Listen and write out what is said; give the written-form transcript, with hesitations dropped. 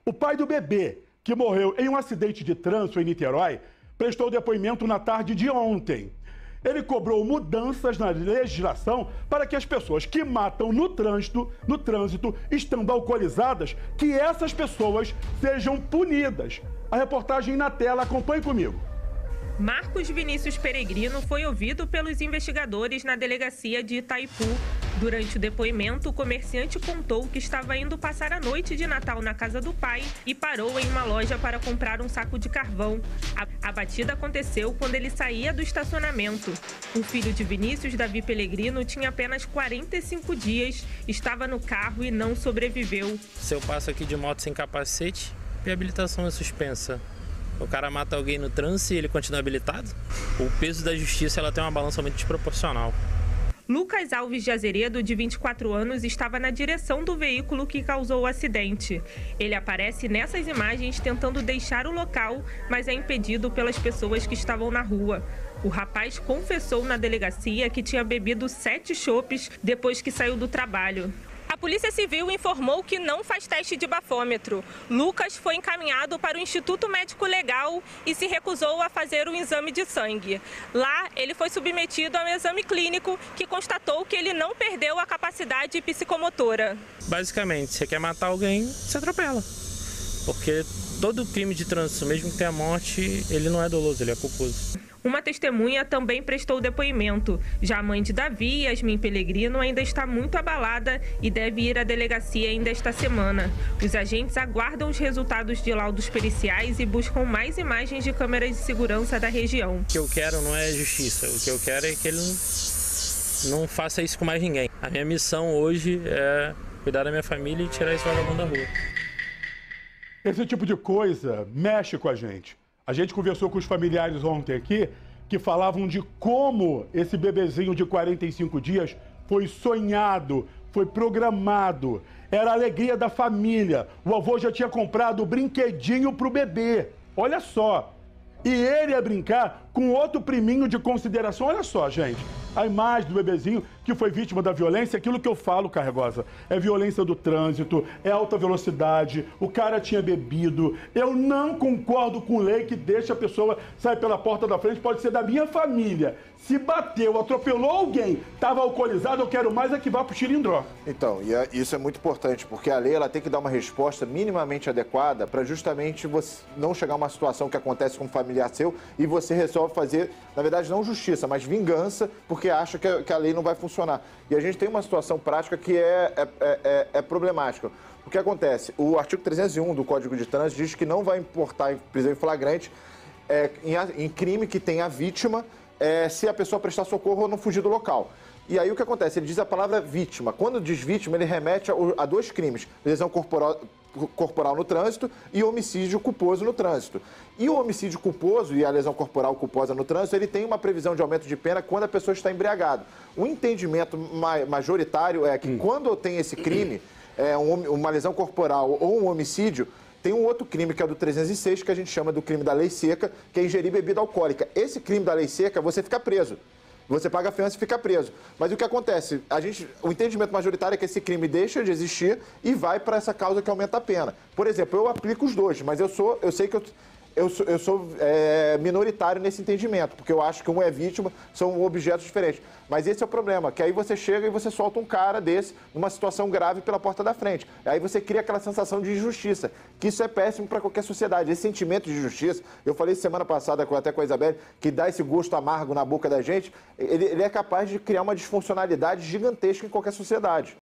O pai do bebê, que morreu em um acidente de trânsito em Niterói, prestou depoimento na tarde de ontem. Ele cobrou mudanças na legislação para que as pessoas que matam no trânsito, estando alcoolizadas, que essas pessoas sejam punidas. A reportagem na tela, acompanhe comigo. Marcos Vinícius Peregrino foi ouvido pelos investigadores na delegacia de Itaipu. Durante o depoimento, o comerciante contou que estava indo passar a noite de Natal na casa do pai e parou em uma loja para comprar um saco de carvão. A batida aconteceu quando ele saía do estacionamento. O filho de Vinícius, Davi Peregrino, tinha apenas 45 dias, estava no carro e não sobreviveu. Se eu passo aqui de moto sem capacete, minha habilitação é suspensa. O cara mata alguém no trânsito e ele continua habilitado? O peso da justiça ela tem uma balança muito desproporcional. Lucas Alves de Azeredo, de 24 anos, estava na direção do veículo que causou o acidente. Ele aparece nessas imagens tentando deixar o local, mas é impedido pelas pessoas que estavam na rua. O rapaz confessou na delegacia que tinha bebido 7 chopes depois que saiu do trabalho. A Polícia Civil informou que não faz teste de bafômetro. Lucas foi encaminhado para o Instituto Médico Legal e se recusou a fazer um exame de sangue. Lá, ele foi submetido a um exame clínico que constatou que ele não perdeu a capacidade psicomotora. Basicamente, você quer matar alguém, você atropela. Porque todo crime de trânsito, mesmo que tenha morte, ele não é doloso, ele é culposo. Uma testemunha também prestou depoimento. Já a mãe de Davi, Yasmin Peregrino, ainda está muito abalada e deve ir à delegacia ainda esta semana. Os agentes aguardam os resultados de laudos periciais e buscam mais imagens de câmeras de segurança da região. O que eu quero não é justiça, o que eu quero é que ele não faça isso com mais ninguém. A minha missão hoje é cuidar da minha família e tirar esse vagabundo da rua. Esse tipo de coisa mexe com a gente. A gente conversou com os familiares ontem aqui, que falavam de como esse bebezinho de 45 dias foi sonhado, foi programado. Era a alegria da família. O avô já tinha comprado o brinquedinho para o bebê. Olha só. E ele ia brincar com outro priminho de consideração. Olha só, gente. A imagem do bebezinho que foi vítima da violência, aquilo que eu falo, Carregosa, é violência do trânsito, é alta velocidade, o cara tinha bebido. Eu não concordo com lei que deixa a pessoa sair pela porta da frente, pode ser da minha família. Se bateu, atropelou alguém, estava alcoolizado, eu quero mais é que vá pro xilindró. Então, isso é muito importante, porque a lei ela tem que dar uma resposta minimamente adequada para justamente você não chegar a uma situação que acontece com um familiar seu e você resolve fazer, na verdade, não justiça, mas vingança, porque acha que a lei não vai funcionar. E a gente tem uma situação prática que é problemática. O que acontece? O artigo 301 do Código de Trânsito diz que não vai importar em prisão em flagrante em crime que tenha a vítima se a pessoa prestar socorro ou não fugir do local. E aí o que acontece? Ele diz a palavra vítima. Quando diz vítima, ele remete a 2 crimes. Lesão corporal no trânsito e homicídio culposo no trânsito. E o homicídio culposo e a lesão corporal culposa no trânsito, ele tem uma previsão de aumento de pena quando a pessoa está embriagada. O entendimento majoritário é que quando eu tenho esse crime, uma lesão corporal ou um homicídio, tem um outro crime que é do 306, que a gente chama do crime da lei seca, que é ingerir bebida alcoólica. Esse crime da lei seca, você fica preso. Você paga a fiança e fica preso. Mas o que acontece? O entendimento majoritário é que esse crime deixa de existir e vai para essa causa que aumenta a pena. Por exemplo, eu aplico os dois, mas eu sei que eu sou minoritário nesse entendimento, porque eu acho que um é vítima, são objetos diferentes. Mas esse é o problema, que aí você chega e você solta um cara desse numa situação grave pela porta da frente. Aí você cria aquela sensação de injustiça, que isso é péssimo para qualquer sociedade. Esse sentimento de justiça, eu falei semana passada até com a Isabelle, que dá esse gosto amargo na boca da gente, ele é capaz de criar uma disfuncionalidade gigantesca em qualquer sociedade.